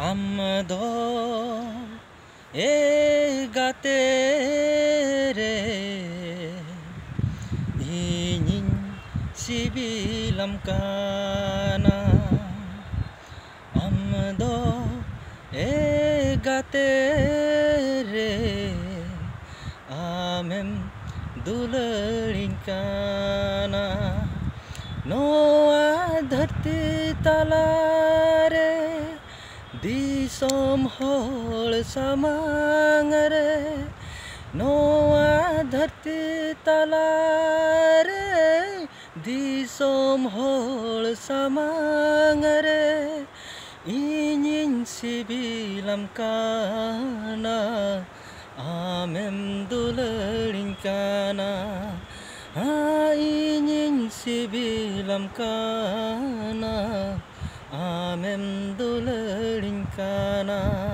Amdo e gatere ingin sibilam kana Amdo e gatere amem दुलड़िन काना नोआ धरती तलारे Disom whole समांगरे नोआ धरती तलारे दिसोम होल समांगरे इनिन सिबिलम काना amem dulerin kana ingin sibilam kana amem dulerin kana